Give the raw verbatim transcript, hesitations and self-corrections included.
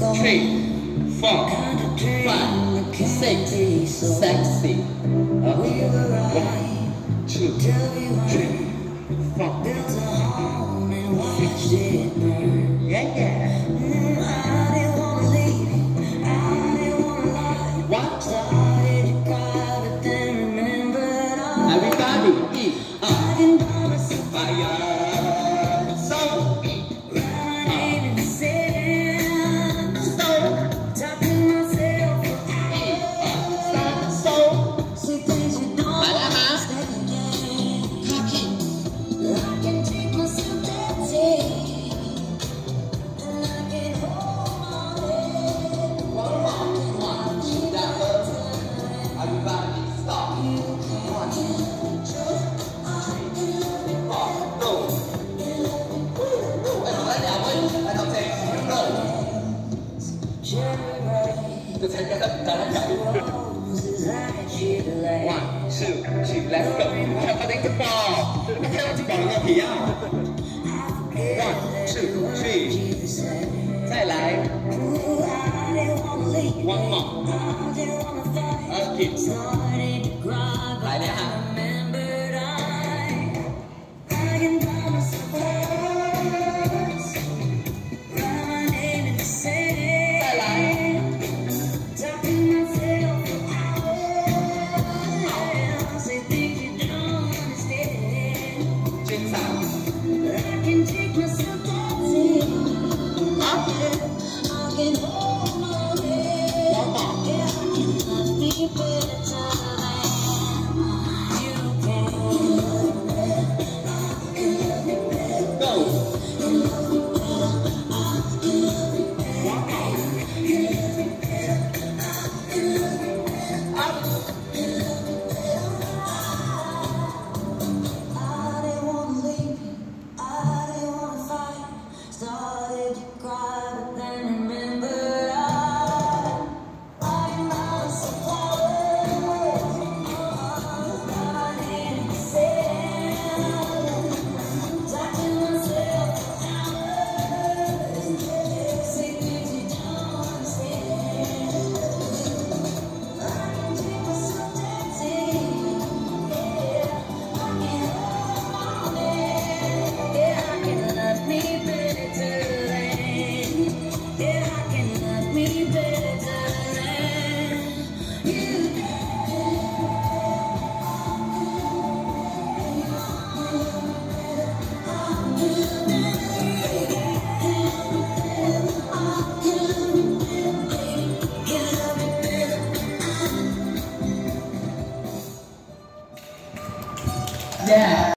three, four, five, six, sexy. Okay. One, two, three, four. Yeah, yeah. What? Everybody, eat. Uh. Fire. So. Tôi thấy cái đất ta đã chạy. One, two, three, let's go. Theo ta đánh cái bò. Theo cái bò nha thì à. One, two, three. 再来。One more. Okay. 来了哈。Yeah.